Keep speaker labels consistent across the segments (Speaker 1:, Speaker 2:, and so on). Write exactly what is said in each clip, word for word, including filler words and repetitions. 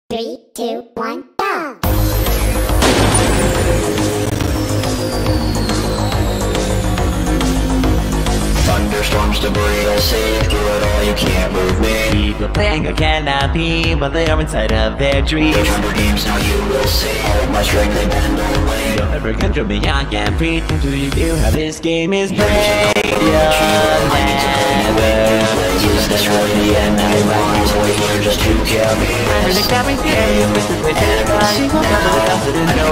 Speaker 1: Three, two, one, go!
Speaker 2: Thunderstorms, debris, I'll see through it all, you can't move me.
Speaker 3: People think I cannot be, but they are inside of their dreams.
Speaker 2: There's Hunger Games, now you will see. All of my strength, they bend away.
Speaker 3: Don't ever control me, I can't breathe until you do how this game is played. You'll never
Speaker 2: Is this really the end? I rise away here just to kill me.
Speaker 3: I'm gonna grab me there, you miss it with everybody. Won't never look up to the door.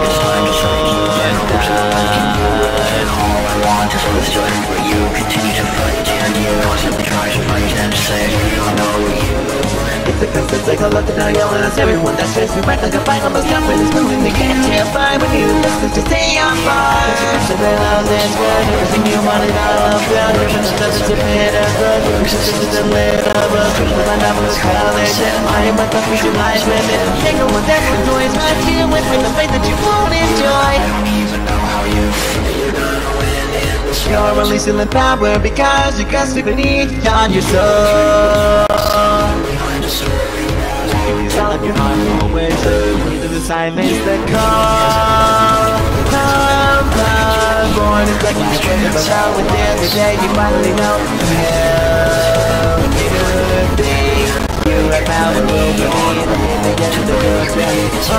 Speaker 2: All I want is with strength, but you continue to fight, and you constantly try to fight and say, I know you.
Speaker 3: It's a constant cycle of the now yelling at everyone that's stressed me back like a fight. Almost done with this moving, they can't terrify when you listen to stay on fire. So they love this word, everything you wanted, I love that. Everything that doesn't tip it as good. Everything that's a little of a push my mind out of college. And I am my fucking to life limit. Take on whatever toys, my tear with the faith that you won't enjoy.
Speaker 2: I don't even know how you feel. You're gonna win in this war.
Speaker 3: You're releasing the power because you got sleep beneath on your soul. Sound like your heart always to the silence that call. Come, come, born is like a strength, but now with every day you finally know. Hell, good thing you have power over me, and they get to the good thing.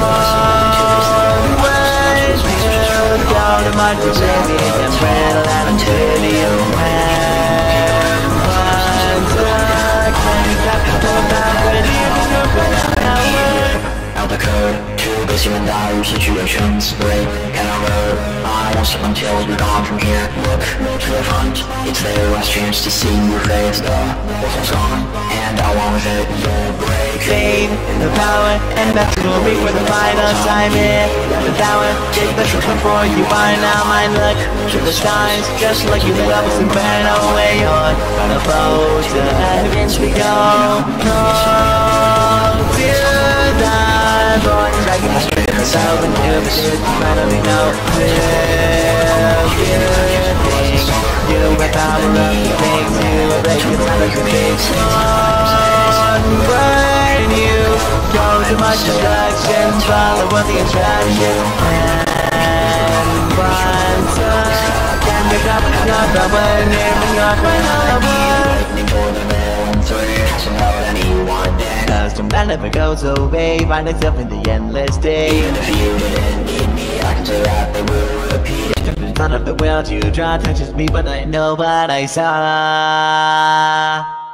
Speaker 3: Always feel down to my baby, and rattle out until you have one touch. When you got to go back, when you
Speaker 2: out the code, too busy in dire situations. Break and I road, I won't stop until you're gone from here. Look to the front, it's their last chance to see your face. The whistle's gone, and along with it, you'll break.
Speaker 3: Fade in the power, and that's will be for the final time here. The tower, take the truth before you find out my look to the stars, just like you love us and burn away your on the boat to heavens we go. Oh, till die, born dragging the street myself and you but you finally know. Real good thing, you have power of the things you break your time like a big song. When you go too much distraction, follow what the attraction and one touch can make up another one. Never not when I cause that never goes away. Find itself in the endless day.
Speaker 2: Even if you didn't need me, I can say that they will repeat it.
Speaker 3: None of the world you draw touches me, but I know what I saw.